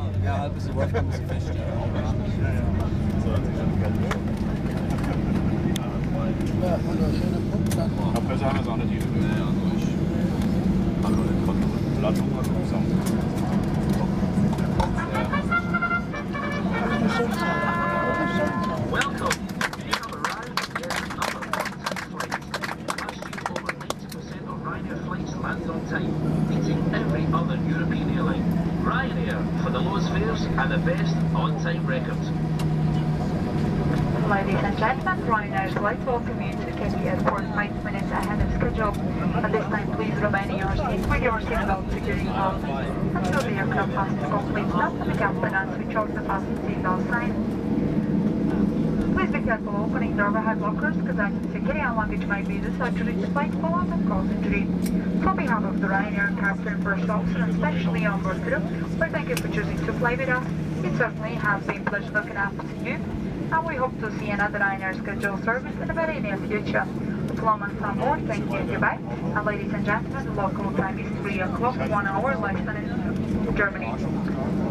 Ja, halt ein bisschen Wolfgang, ein bisschen fest. Ja, hallo, schöne Punkt. Ja, besser haben wir es auch nicht hier. Ja, durch. Landung hat uns Welcome. You have arrived at number 1 flight. Last year, over 90% of Ryanair flights landed on time, beating every other European airline. Ryanair for the lowest fares and the best on-time records. Ladies and gentlemen, Ryanair is like to welcome you to Kenny Airport 5 minutes ahead of schedule. At this time, please remain in your seat with your seatbelt securely fastened until the aircraft has to complete stop and the captain and switch off the fasten seatbelt sign. Please be careful opening the overhead lockers because items in carry-on luggage might be discharged during the flight fallout and cause injury. So on behalf of the Ryanair captain, first officer and especially onboard crew, we thank you for choosing to fly with us. It certainly has been a pleasure looking after you. And we hope to see another Ryanair scheduled service in the very near future. Diplomat on board, thank you and goodbye. And ladies and gentlemen, the local time is 3 o'clock, 1 hour less than in Germany.